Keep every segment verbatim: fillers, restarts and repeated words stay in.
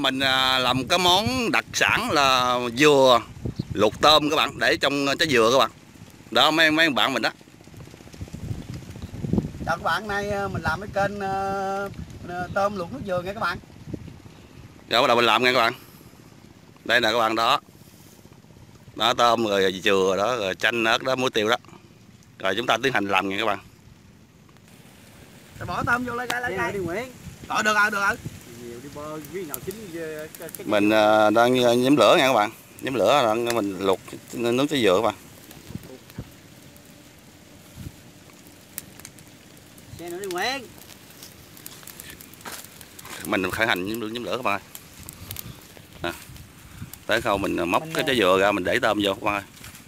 mình làm cái món đặc sản là dừa luộc tôm các bạn, để trong trái dừa các bạn. Đó mấy mấy bạn mình đó. Chào các bạn, nay mình làm cái kênh uh, tôm luộc nước dừa nha các bạn. Rồi bắt đầu mình làm nha các bạn. Đây nè các bạn, đó. Đó, tôm rồi dừa đó, rồi chanh ớt đó, muối tiêu đó. Rồi chúng ta tiến hành làm nha các bạn. Bỏ tôm vô lấy cái lấy cái đi Nguyễn. Rồi được rồi, được rồi. Nhiều đi bơ với nào chín cái, cái Mình uh, đang nhóm lửa nha các bạn. Nhóm lửa là mình luộc nướng trái dừa các bạn. Xe nữa đi Nguyễn. Mình khởi hành nhóm, nhóm lửa các bạn ơi. À, tới khâu mình móc mình cái trái dừa ra mình để tôm vô các bạn ơi.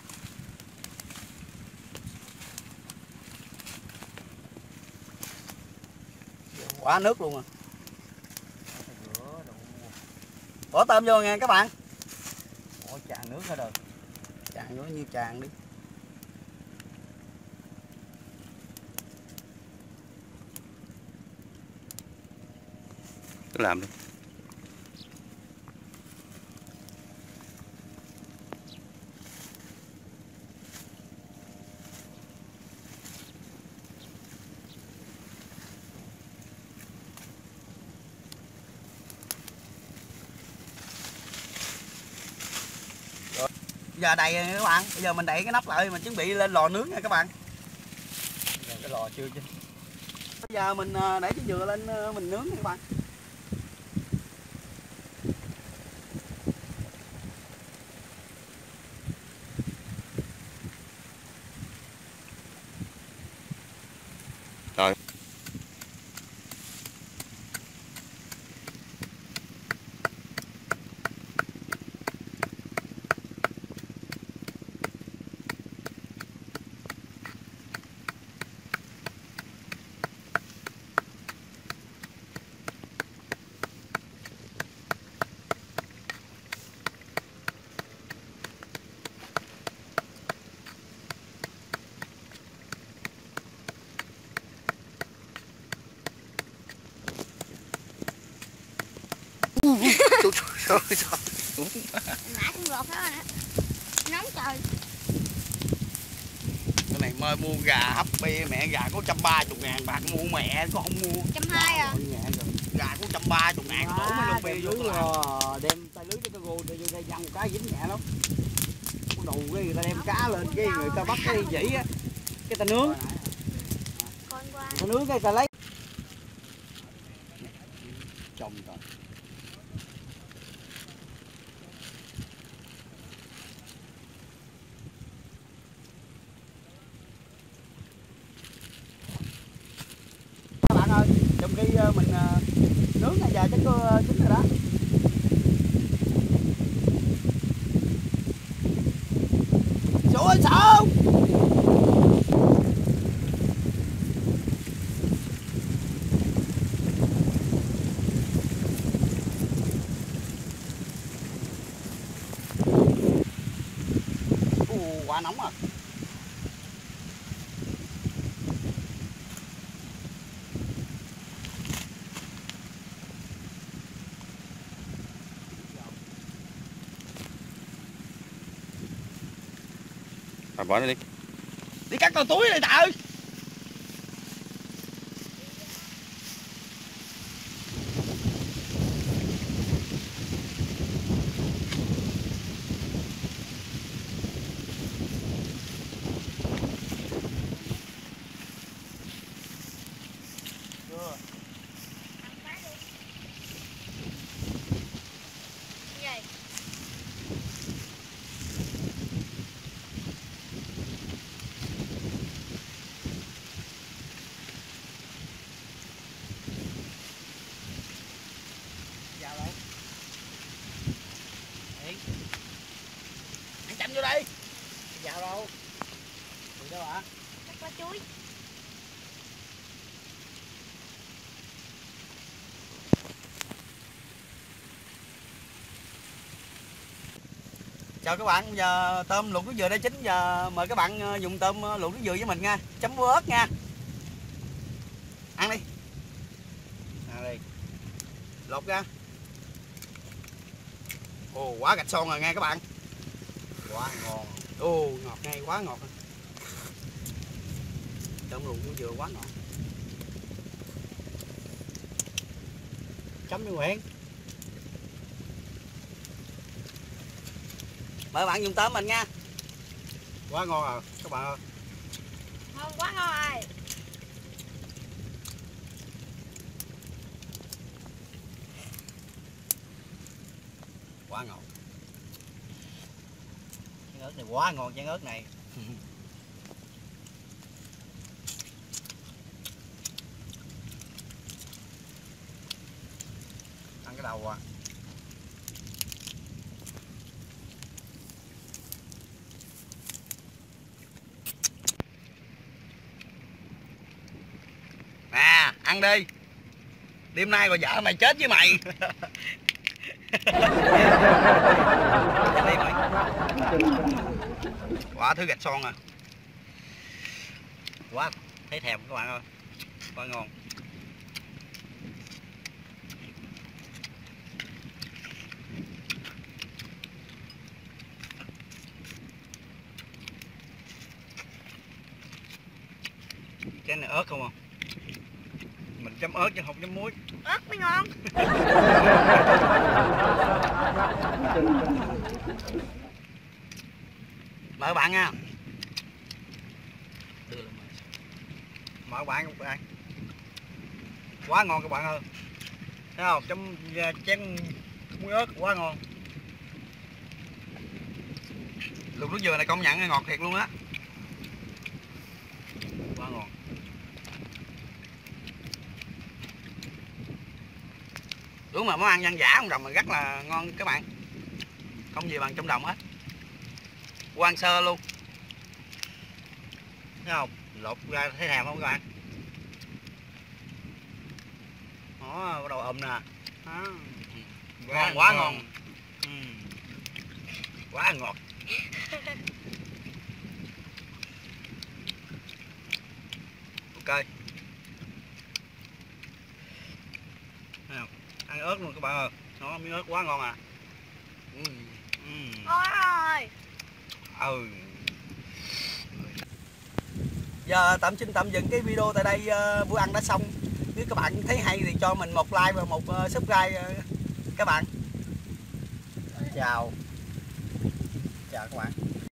Quá nước luôn à. Bỏ tôm vô nha các bạn. Bỏ tràn nước ra được. Tràn nó như tràn đi. Cứ làm đi. Giờ đầy các bạn, bây giờ mình đậy cái nắp lại, mình chuẩn bị lên lò nướng nha các bạn. cái lò chưa chứ. Bây giờ mình để cái dừa lên mình nướng nha các bạn. Rồi. Trời ơi, sao? Nãy cũng lột đó nè. Nóng trời. Cái này mới mua gà hấp bia, mẹ gà có trăm ba chục ngàn bạc mua mẹ có không mua. Trăm hai à? Gà có trăm ba chục ngàn đổ mấy lon bia vô rồi đem tay lưới cho cái gô đây đây văng một cái dính nhẹ lắm. Có đầu cái người ta đem cá lên cái người ta bắt cái dĩ á, cái ta nướng. Ta nướng cái ta lấy. Trồng rồi. Các bạn ơi, trong khi mình nướng này giờ chắc có chín rồi đó. Số ơi sao? Ồ, quá nóng à. Rồi bỏ nó đi. Đi cắt con túi này Tạ ơi. Vô đây. Vào đâu? Đi đâu ạ? Cắt quả chuối. Chào các bạn, giờ tôm luộc nước dừa đã chín, giờ mời các bạn dùng tôm luộc nước dừa với mình nha, chấm với ớt nha. Ăn đi. Ăn đi. Lột ra. Ồ, quả gạch son rồi nghe các bạn. Quá ngon. Ồ, ngọt ngay, quá ngọt. Tôm luộc cũng vừa quá ngọt. Chấm với Nguyễn. Mời bạn dùng tôm mình nha. Quá ngon rồi các bạn ơi. Ngon quá ngon rồi. Quá ngon. Chén ớt này quá ngon, chén ớt này. Ăn cái đầu à. À, ăn đi. Đêm nay rồi vợ mày chết với mày. Đây mày. Quả thứ gạch son à. Quá thấy thèm các bạn ơi. Quá ngon. Cái này ớt không à? Mình chấm ớt chứ không chấm muối. Ớt mới ngon. Mời bạn nha. Mời bạn các bạn. Quá ngon các bạn ơi. Thấy không? Chấm chén muối ớt quá ngon. Luộc nước dừa này công nhận ngọt thiệt luôn á. Quá ngon. Đúng mà món ăn dân dã trong đồng mà rất là ngon các bạn. Không gì bằng trong đồng hết. Quan sơ luôn. Thấy không? Lột ra thấy thèm không các bạn? Đó, bắt đầu ôm nè. Đó. Ngon, quá ngon. Ừ. Quá ngọt. Ok. Ăn ớt luôn các bạn ơi. Nó miếng ớt quá ngon à. Ừ. Ừ. Ngon rồi. Ừ. Giờ tạm xin tạm dừng cái video tại đây, uh, bữa ăn đã xong. Nếu các bạn thấy hay thì cho mình một like và một uh, subscribe uh, các bạn. Chào. Chào các bạn.